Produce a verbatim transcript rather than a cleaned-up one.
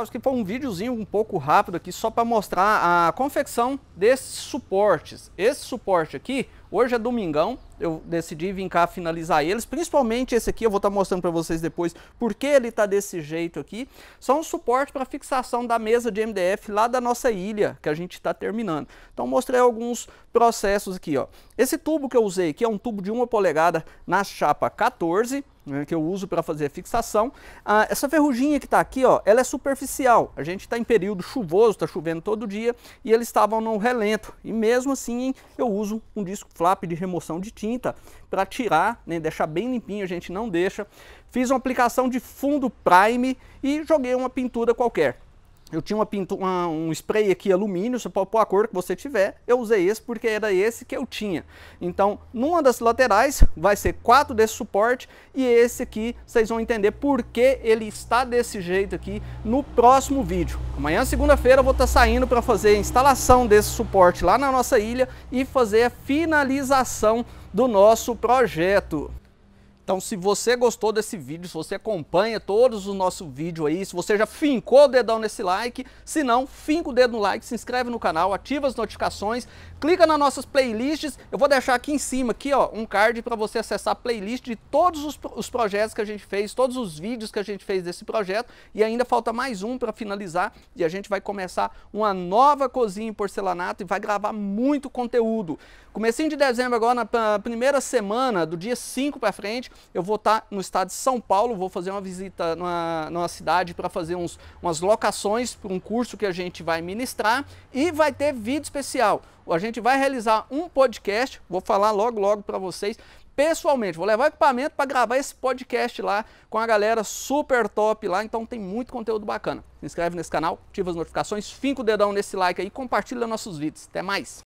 pessoal, isso aqui foi um videozinho um pouco rápido aqui, só para mostrar a confecção desses suportes. Esse suporte aqui, hoje é domingão, eu decidi vir cá finalizar eles, principalmente esse aqui, eu vou estar mostrando para vocês depois porque ele está desse jeito aqui. São um suporte para fixação da mesa de M D F lá da nossa ilha, que a gente está terminando. Então mostrei alguns processos aqui, ó. Esse tubo que eu usei aqui é um tubo de uma polegada na chapa quatorze, né, que eu uso para fazer a fixação. Ah, essa ferruginha que está aqui, ó, ela é superficial. A gente está em período chuvoso, está chovendo todo dia, e eles estavam no relento. E mesmo assim, eu uso um disco flap de remoção de tinta para tirar, né, deixar bem limpinho, a gente não deixa. Fiz uma aplicação de fundo prime e joguei uma pintura qualquer. Eu tinha uma pintura, uma, um spray aqui alumínio, você pode pôr a cor que você tiver. Eu usei esse porque era esse que eu tinha. Então, numa das laterais vai ser quatro desse suporte e esse aqui vocês vão entender por que ele está desse jeito aqui no próximo vídeo. Amanhã, segunda-feira, eu vou estar saindo para fazer a instalação desse suporte lá na nossa ilha e fazer a finalização do nosso projeto. Então, se você gostou desse vídeo, se você acompanha todos os nossos vídeos aí, se você já fincou o dedão nesse like, se não, finca o dedo no like, se inscreve no canal, ativa as notificações, clica nas nossas playlists. Eu vou deixar aqui em cima, aqui, ó, um card para você acessar a playlist de todos os, os projetos que a gente fez, todos os vídeos que a gente fez desse projeto, e ainda falta mais um para finalizar, e a gente vai começar uma nova cozinha em porcelanato e vai gravar muito conteúdo. Comecinho de dezembro agora, na primeira semana, do dia cinco para frente, eu vou estar no estado de São Paulo, vou fazer uma visita numa, numa cidade para fazer uns, umas locações para um curso que a gente vai ministrar e vai ter vídeo especial. A gente vai realizar um podcast, vou falar logo logo para vocês, pessoalmente, vou levar equipamento para gravar esse podcast lá com a galera super top lá, então tem muito conteúdo bacana. Se inscreve nesse canal, ativa as notificações, finca o dedão nesse like aí, compartilha nossos vídeos. Até mais!